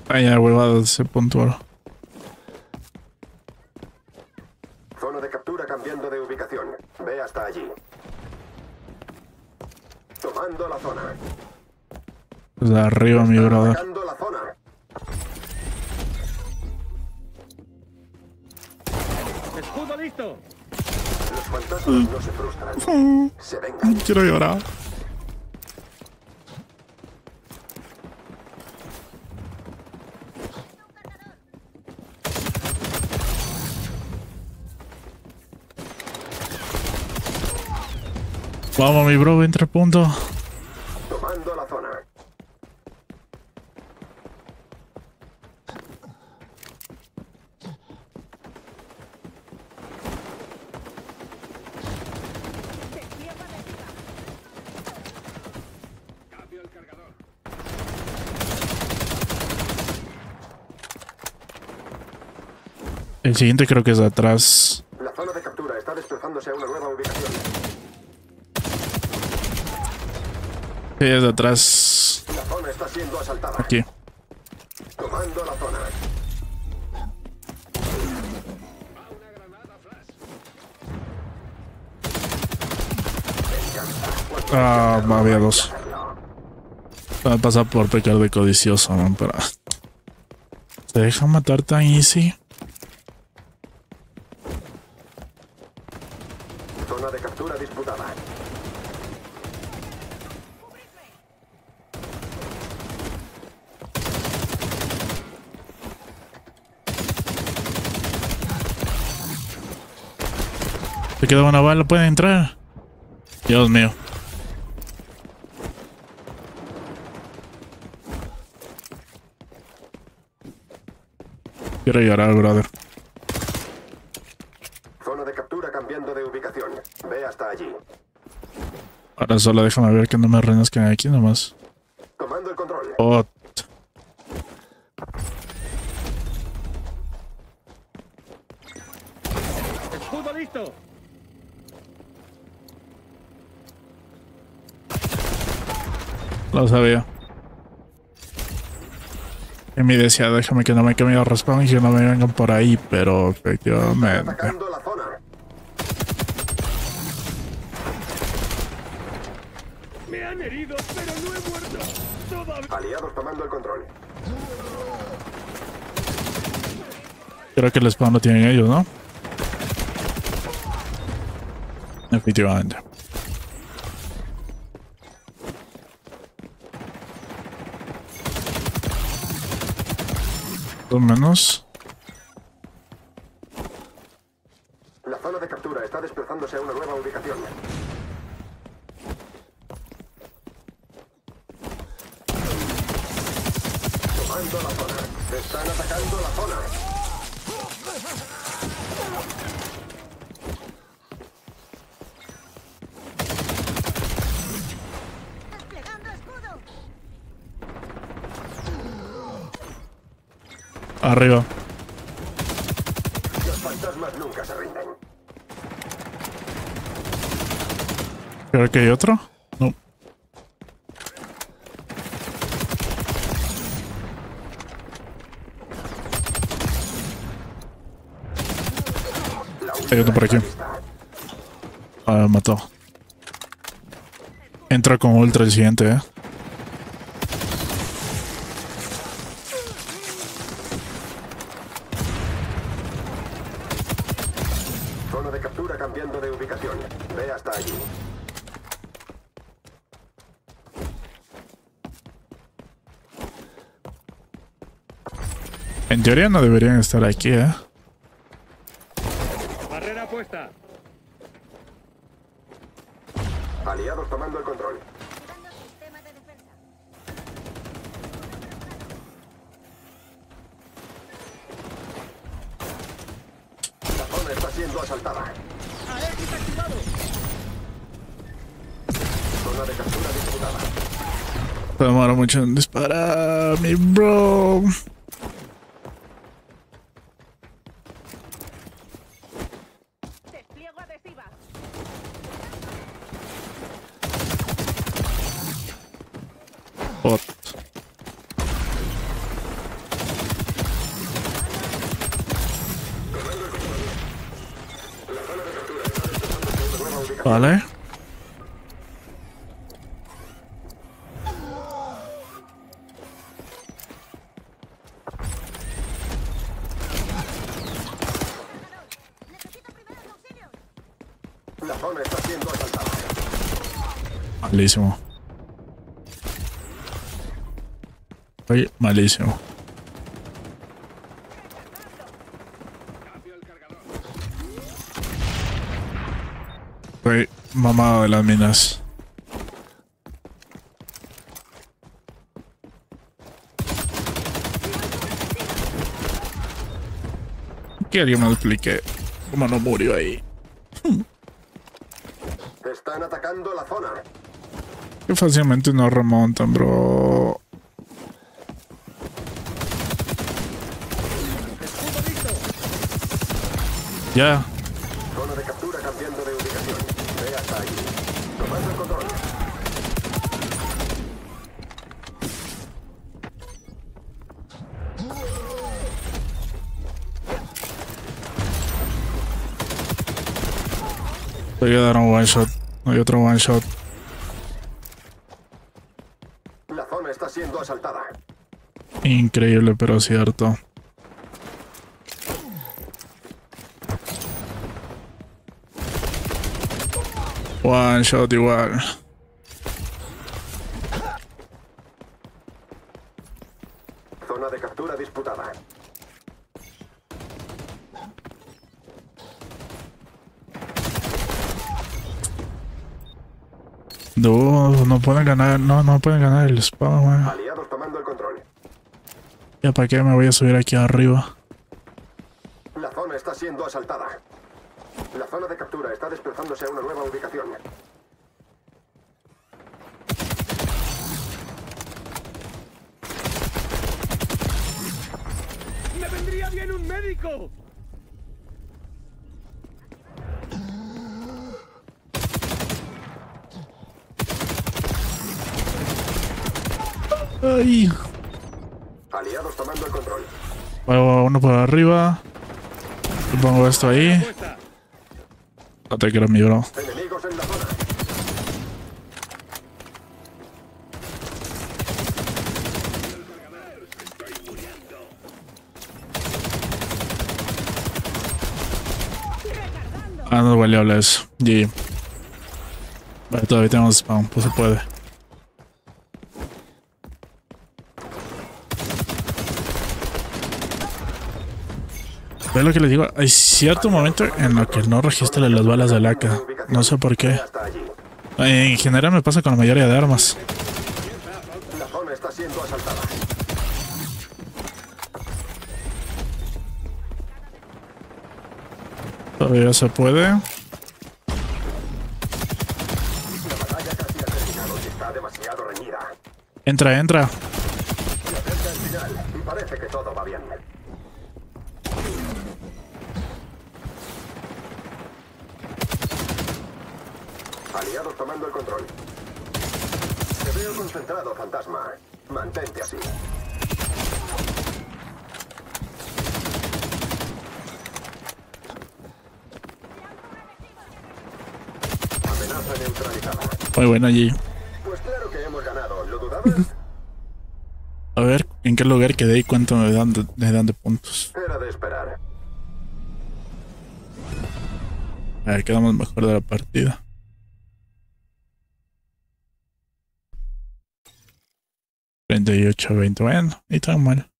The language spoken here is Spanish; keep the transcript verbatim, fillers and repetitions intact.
Ah, ya, huevada, ese punto ahora. Zona de captura cambiando de ubicación. Ve hasta allí. Tomando la zona. Desde arriba, mi Están brother. atacando la zona. ¡Escudo listo! Los fantasmas no se frustran. Se vengan. Quiero llorar. Vamos, mi bro, entra el punto. Tomando la zona. Cambio el cargador. El siguiente creo que es de atrás. La zona de captura está desplazándose a una nueva ubicación. Sí, es de atrás. La zona está siendo asaltada. Aquí. Tomando la zona. Ah, había dos. Va a pasar por pecar de codicioso, man, pero... ¿Se deja matar tan easy? Zona de captura disputada. Se queda una bala, puede entrar. Dios mío. Quiero llorar, brother. Zona de captura cambiando de ubicación. Ve hasta allí. Ahora solo déjame ver que no me renazcan aquí nomás. Tomando el control. Oh, ¡Escudo listo! lo sabía. En mi deseo, déjame que no me queme el respawn y que no me vengan por ahí, pero efectivamente. Atacando la zona. ¡Me han herido, pero no he muerto! ¡Todavía! Aliados tomando el control. Creo que el spawn lo tienen ellos, ¿no? Efectivamente. Dos menos. La zona de captura está desplazándose a una nueva ubicación. Tomando la zona. Están atacando la zona. ¡Desplegando escudo! Arriba. Los fantasmas nunca se rinden. Creo que hay otro. No. Hay otro por aquí. Ah, me mató. Entra con ultra el siguiente, eh. Zona de captura cambiando de ubicación. Ve hasta allí. En teoría no deberían estar aquí, eh. ¡Barrera puesta! Aliados tomando el control. Activando sistema de defensa. La zona está siendo asaltada. ¡Aegis activado! Zona de captura disputada. Se demora mucho en disparar, mi bro. Despliego adhesiva. Bot. Vale. Necesito primeros auxilios. La zona está siendo asaltada. Malísimo. Oye, malísimo. Estoy mamado de las minas. Que alguien me explique cómo no murió ahí. Están atacando la zona. Que fácilmente no remontan, bro. Ya. Zona de captura cambiando de ubicación. Ve hasta allí. Tomando el control. Voy a dar un one shot. No hay otro one shot. La zona está siendo asaltada. Increíble, pero cierto. One shot igual. Zona de captura disputada. No, no pueden ganar, no, no pueden ganar el spawn, weón. Aliados tomando el control. Ya para qué me voy a subir aquí arriba. La zona está siendo asaltada. La zona de captura está desplazándose a una nueva ubicación. ¡Me vendría bien un médico! Ay. Aliados tomando el control. Muevo uno por arriba. Y pongo esto ahí. Puesta. No te quiero mi bro. Enemigos en la zona. Ah, no vale hablar eso. G G. Vale, todavía tenemos spawn, pues se puede. ¿Ves lo que les digo? Hay cierto momento en lo que no registra las balas del A K. No sé por qué. Hasta allí. En general me pasa con la mayoría de armas. La zona está siendo asaltada. Todavía se puede. La batalla casi ha terminado y está demasiado reñida. Entra, entra. Se acerca el final y parece que todo va bien. Aliados tomando el control. Te veo concentrado, fantasma. Mantente así. Amenaza neutralizada. Muy buena allí. Pues claro que hemos ganado. ¿Lo dudabas? A ver, ¿en qué lugar quedé y cuánto me dan de, me dan de puntos? Era de esperar. A ver, quedamos mejor de la partida. treinta y ocho a veinte, bueno, ni tan mal.